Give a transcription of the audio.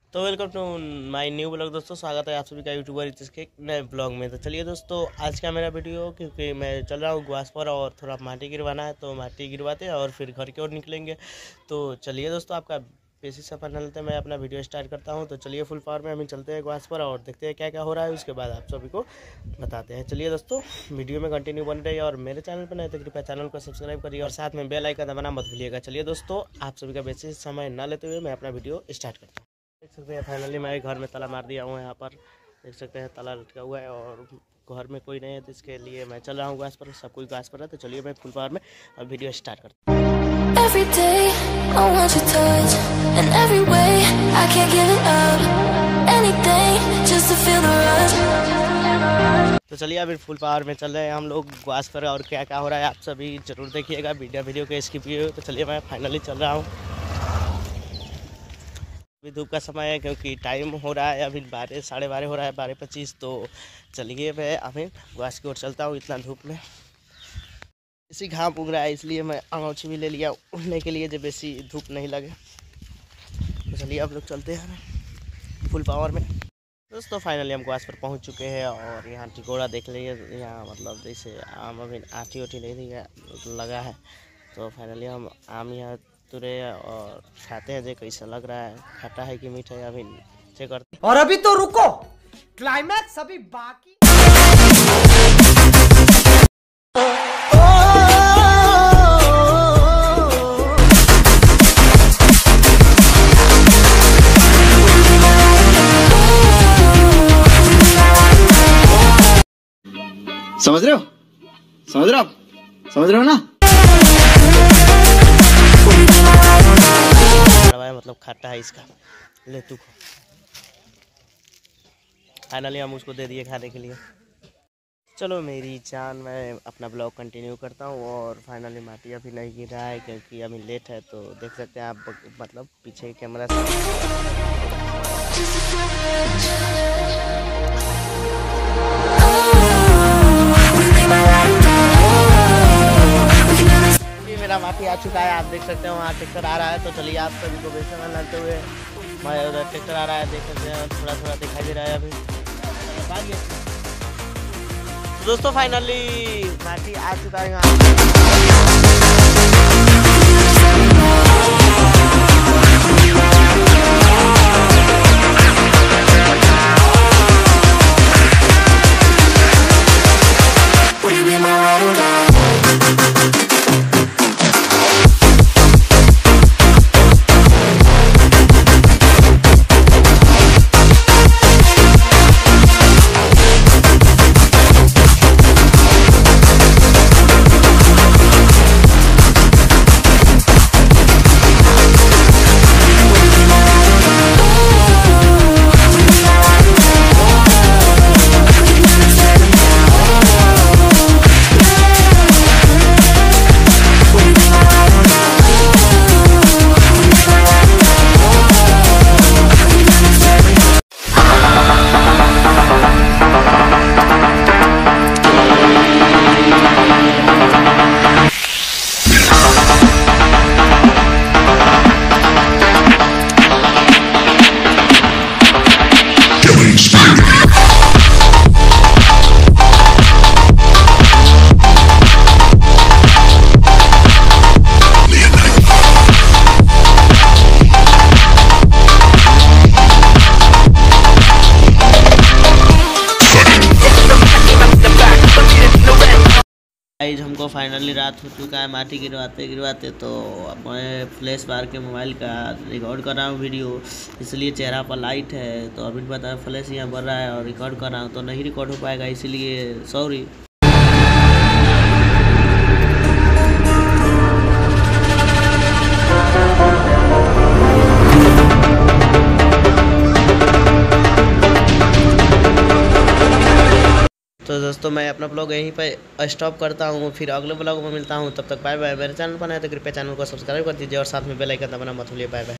तो welcome to my new blog दोस्तों। स्वागत है आप सभी का यूट्यूबर के एक नए ब्लॉग में। तो चलिए दोस्तों, आज का मेरा वीडियो, क्योंकि मैं चल रहा हूँ ग्वास पर और थोड़ा माटी गिरवाना है, तो माटी गिरवाते हैं और फिर घर की ओर निकलेंगे। तो चलिए दोस्तों, आपका बेसिक सफर न लेते मैं अपना वीडियो स्टार्ट करता हूँ। तो चलिए फुल पावर में हम चलते हैं ग्वास पर और देखते हैं क्या क्या हो रहा है, उसके बाद आप सभी को बताते हैं। चलिए दोस्तों, वीडियो में कंटिन्यू बन रही है और मेरे चैनल पर नए तो कृपया चैनल को सब्सक्राइब करिए और साथ में बेल आइकन दबाना मत भूलिएगा। चलिए दोस्तों, आप सभी का बेसिक समय न लेते हुए मैं अपना वीडियो स्टार्ट करता हूँ। देख सकते हैं फाइनली मैं घर में ताला मार दिया हूँ। यहाँ पर देख सकते हैं ताला लटका हुआ है और घर में कोई नहीं है, तो इसके लिए मैं चल रहा हूँ घास पर। सब कोई घास पर है, तो चलिए मैं फुल पावर में अब वीडियो स्टार्ट करता हूँ। Every day I want your touch, and every way I can't give it up. Anything just to feel the rush. तो चलिए अभी फुल पावर में चल रहे हैं हम लोग घास पर और क्या क्या हो रहा है आप सभी जरूर देखिएगा। वीडियो को स्किप किए। तो चलिए मैं फाइनली चल रहा हूँ। अभी धूप का समय है, क्योंकि टाइम हो रहा है अभी 12 साढ़े 12 हो रहा है, 12:25। तो चलिए मैं अभी घास की ओर चलता हूँ। इतना धूप में इसी घाम उग रहा है, इसलिए मैं अंगौछी भी ले लिया उड़ने के लिए, जब बेसी धूप नहीं लगे। तो चलिए अब लोग चलते हैं फुल पावर में। दोस्तों फाइनली हम घास पर पहुंच चुके हैं और यहाँ टिकोड़ा देख लीजिए। यहाँ मतलब जैसे आम अभी आठी उठी नहीं लगा है, तो फाइनली हम आम यहाँ तुरे और खाते हैं। जो कैसा लग रहा है, खट्टा है कि मीठा है, अभी चेक करते हैं। और अभी तो रुको, क्लाइमैक्स अभी बाकी। समझ रहे हो? समझ रहे हो? समझ रहे हो ना? मतलब खट्टा है इसका, ले तू। फाइनली हम उसको दे दिए खाने के लिए। चलो मेरी जान, मैं अपना ब्लॉग कंटिन्यू करता हूँ। और फाइनली माटी अभी नहीं गिर रहा है, क्योंकि अभी लेट है। तो देख सकते हैं आप, मतलब पीछे कैमरा से मेरा माटी आ चुका है। आप देख सकते हो वहाँ ट्रैक्टर आ रहा है। तो चलिए आप सभी को बेसन डालते हुए ट्रैक्टर आ रहा है, देख सकते हैं थोड़ा थोड़ा दिखाई दे रहा है अभी। दोस्तों फाइनली माटी आ चुका है गाइस। हमको फाइनली रात हो चुका है माटी गिरवाते गिरवाते। तो अब मैं फ्लैश बार के मोबाइल का रिकॉर्ड कर रहा हूँ वीडियो, इसलिए चेहरा पर लाइट है। तो अभी पता है फ्लैश यहाँ बढ़ रहा है और रिकॉर्ड कर रहा हूँ, तो नहीं रिकॉर्ड हो पाएगा, इसीलिए सॉरी। तो दोस्तों मैं अपना ब्लॉग यहीं पे स्टॉप करता हूँ, फिर अगले ब्लॉग में मिलता हूँ। तब तक बाय बाय। मेरे चैनल पर नए तो कृपया चैनल को सब्सक्राइब कर दीजिए और साथ में बेल आइकन दबाना मत भूलिए। Bye bye.